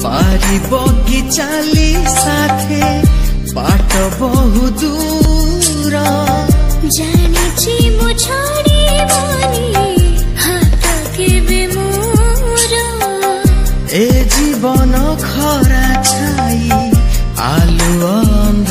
पारी बगिचाली साथे बाट बहु दूर जानिछि मो छाड़िबनी हाथ केबे मोर ए जीवन खरा छाई आलु